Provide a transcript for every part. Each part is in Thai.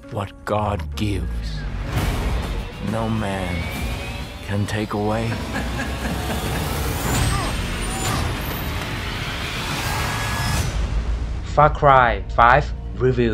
What God gives, no man can take away. Far Cry 5 Review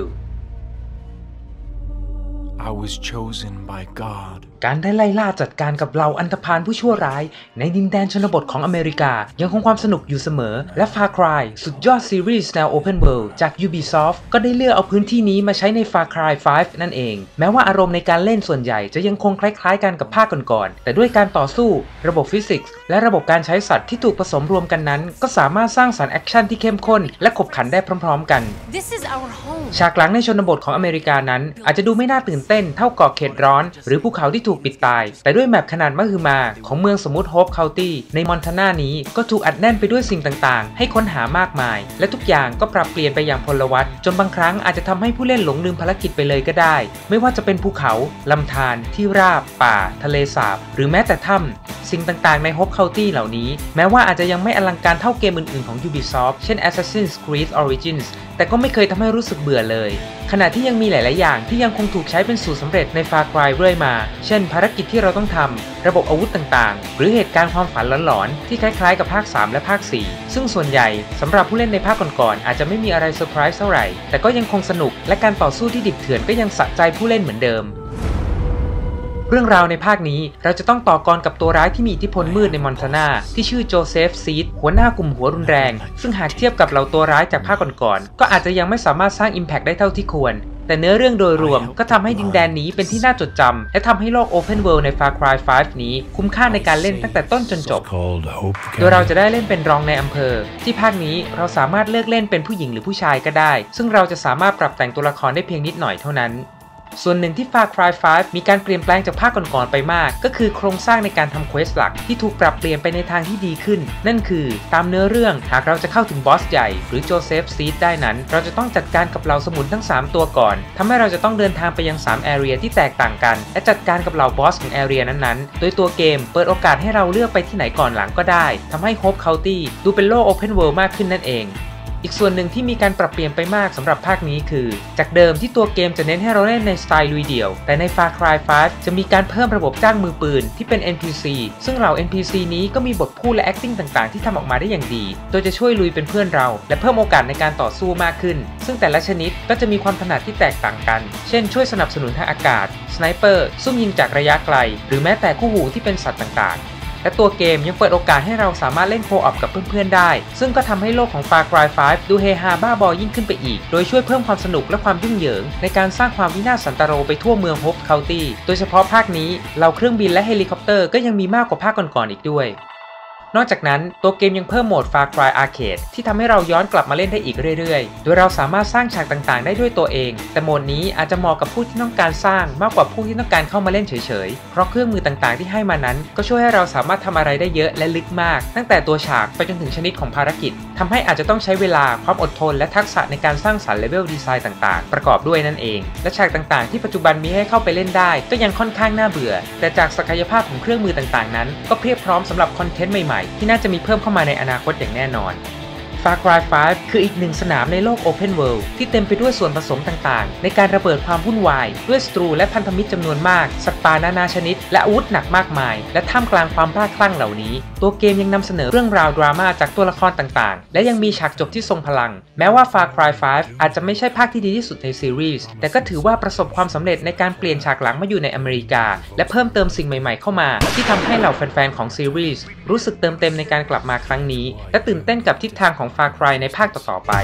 I was chosen by God. การได้ไล่ล่าจัดการกับเหล่าอันธพาลผู้ชั่วร้ายในดินแดนชนบทของอเมริกายังคงความสนุกอยู่เสมอและ Far Cry สุดยอดซีรีส์แนว Open World จาก Ubisoft ก็ได้เลือกเอาพื้นที่นี้มาใช้ใน Far Cry 5 นั่นเองแม้ว่าอารมณ์ในการเล่นส่วนใหญ่จะยังคงคล้ายๆกันกับภาคก่อนๆแต่ด้วยการต่อสู้ระบบฟิสิกส์และระบบการใช้สัตว์ที่ถูกผสมรวมกันนั้นก็สามารถสร้างสรรค์แอคชั่นที่เข้มข้นและขบขันได้พร้อมๆกันฉากหลังในชนบทของอเมริกานั้นอาจจะดูไม่น่าตื่นเต้นเท่าเกาะเขตร้อนหรือภูเขาที่ถูกปิดตายแต่ด้วยแมปขนาดมหึมาของเมืองสมมุติโฮปเคานตี้ในมอนทานานี้ก็ถูกอัดแน่นไปด้วยสิ่งต่างๆให้ค้นหามากมายและทุกอย่างก็ปรับเปลี่ยนไปอย่างพลวัตจนบางครั้งอาจจะทำให้ผู้เล่นหลงลืมภารกิจไปเลยก็ได้ไม่ว่าจะเป็นภูเขาลำธารที่ราบป่าทะเลสาบหรือแม้แต่ถ้ำสิ่งต่างๆในโฮปเคานตี้เหล่านี้แม้ว่าอาจจะยังไม่อลังการเท่าเกมอื่นๆของ Ubisoft เช่น Assassin's Creed Origins แต่ก็ไม่เคยทำให้รู้สึกเบื่อเลยขณะที่ยังมีหลายๆอย่างที่ยังคงถูกใช้เป็นสูตรสำเร็จใน Far Cry เรื่อยมาเช่นภารกิจที่เราต้องทำระบบอาวุธต่างๆหรือเหตุการณ์ความฝันหลอนๆที่คล้ายๆกับภาค 3 และภาค 4 ซึ่งส่วนใหญ่สำหรับผู้เล่นในภาคก่อนๆอาจจะไม่มีอะไรเซอร์ไพรส์เท่าไหร่แต่ก็ยังคงสนุกและการต่อสู้ที่ดิบเถื่อนก็ยังสะใจผู้เล่นเหมือนเดิมเรื่องราวในภาคนี้เราจะต้องต่อกรกับตัวร้ายที่มีอิทธิพลมืดในมอนทานาที่ชื่อโจเซฟซีดหัวหน้ากลุ่มหัวรุนแรงซึ่งหากเทียบกับเหล่าตัวร้ายจากภาคก่อนๆก็อาจจะยังไม่สามารถสร้าง Impact ได้เท่าที่ควรแต่เนื้อเรื่องโดยรวมก็ทำให้ดินแดนนี้เป็นที่น่าจดจำและทำให้โลก Open World ใน Far Cry 5 นี้คุ้มค่าในการเล่นตั้งแต่ต้นจนจบโดยเราจะได้เล่นเป็นรองในอำเภอที่ภาคนี้เราสามารถเลือกเล่นเป็นผู้หญิงหรือผู้ชายก็ได้ซึ่งเราจะสามารถปรับแต่งตัวละครได้เพียงนิดหน่อยเท่านั้นส่วนหนึ่งที่ Far Cry 5 มีการเปลี่ยนแปลงจากภาคก่อนๆไปมากก็คือโครงสร้างในการทำเควสหลักที่ถูกปรับเปลี่ยนไปในทางที่ดีขึ้นนั่นคือตามเนื้อเรื่องหากเราจะเข้าถึงบอสใหญ่หรือโจเซฟซีดได้นั้นเราจะต้องจัดการกับเหล่าสมุนทั้ง3ตัวก่อนทำให้เราจะต้องเดินทางไปยัง3 area ที่แตกต่างกันและจัดการกับเหล่าบอสของ area นั้นๆโดยตัวเกมเปิดโอกาสให้เราเลือกไปที่ไหนก่อนหลังก็ได้ทำให้ Hope County ดูเป็นโลก Open World มากขึ้นนั่นเองอีกส่วนหนึ่งที่มีการปรับเปลี่ยนไปมากสำหรับภาคนี้คือจากเดิมที่ตัวเกมจะเน้นให้เราเล่นในสไตล์ลุยเดี่ยวแต่ใน Far Cry 5 จะมีการเพิ่มระบบจ้างมือปืนที่เป็น NPC ซึ่งเหล่า NPC นี้ก็มีบทพูดและ acting ต่างๆที่ทำออกมาได้อย่างดีโดยจะช่วยลุยเป็นเพื่อนเราและเพิ่มโอกาสในการต่อสู้มากขึ้นซึ่งแต่ละชนิดก็จะมีความถนัดที่แตกต่างกันเช่นช่วยสนับสนุนทางอากาศสไนเปอร์ซุ่มยิงจากระยะไกลหรือแม้แต่คู่หูที่เป็นสัตว์ต่างๆและตัวเกมยังเปิดโอกาสให้เราสามารถเล่นโคออปกับเพื่อนๆได้ซึ่งก็ทำให้โลกของ Far Cry 5 ดูเฮฮาบ้าบอยิ่งขึ้นไปอีกโดยช่วยเพิ่มความสนุกและความยุ่งเหยิงในการสร้างความวินาศสันตโรไปทั่วเมือง Hope County โดยเฉพาะภาคนี้เหล่าเครื่องบินและเฮลิคอปเตอร์ก็ยังมีมากกว่าภาคก่อนๆอีกด้วยนอกจากนั้นตัวเกมยังเพิ่มโหมด Far Cry Arcade ที่ทำให้เราย้อนกลับมาเล่นได้อีกเรื่อยๆโดยเราสามารถสร้างฉากต่างๆได้ด้วยตัวเองแต่โหมดนี้อาจจะเหมาะกับผู้ที่ต้องการสร้างมากกว่าผู้ที่ต้องการเข้ามาเล่นเฉยๆเพราะเครื่องมือต่างๆที่ให้มานั้นก็ช่วยให้เราสามารถทำอะไรได้เยอะและลึกมากตั้งแต่ตัวฉากไปจนถึงชนิดของภารกิจทำให้อาจจะต้องใช้เวลาความอดทนและทักษะในการสร้างสรรค์เลเวลดีไซน์ต่างๆประกอบด้วยนั่นเองและฉากต่างๆที่ปัจจุบันมีให้เข้าไปเล่นได้ก็ยังค่อนข้างน่าเบื่อแต่จากศักยภาพของเครื่องมือต่างๆนั้นก็เพียบพร้อมสำหรับคอนเทนต์ใหม่ๆที่น่าจะมีเพิ่มเข้ามาในอนาคตอย่างแน่นอน Far Cry 5 คืออีกหนึ่งสนามในโลก Open World ที่เต็มไปด้วยส่วนผสมต่างๆในการระเบิดความวุ่นวายด้วยศัตรูและพันธมิตรจำนวนมากสัตว์ป่านานาชนิดและอาวุธหนักมากมายและท่ามกลางความบ้าคลั่งเหล่านี้ตัวเกมยังนำเสนอเรื่องราวดราม่าจากตัวละครต่างๆและยังมีฉากจบที่ทรงพลังแม้ว่า Far Cry 5 อาจจะไม่ใช่ภาคที่ดีที่สุดในซีรีส์แต่ก็ถือว่าประสบความสำเร็จในการเปลี่ยนฉากหลังมาอยู่ในอเมริกาและเพิ่มเติมสิ่งใหม่ๆเข้ามาที่ทำให้เหล่าแฟนๆของซีรีส์รู้สึกเติมเต็มในการกลับมาครั้งนี้และตื่นเต้นกับทิศทางของ Far Cry ในภาคต่อๆไป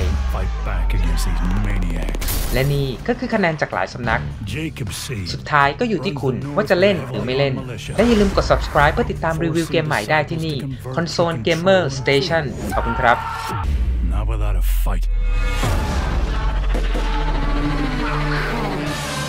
และนี่ก็คือคะแนนจากหลายสำนักสุดท้ายก็อยู่ที่คุณว่าจะเล่นหรือไม่เล่นและอย่าลืมกด subscribe เพื่อติดตามรีวิวเกมใหม่ได้ที่นี่ Console Gamer Station ขอบคุณครับ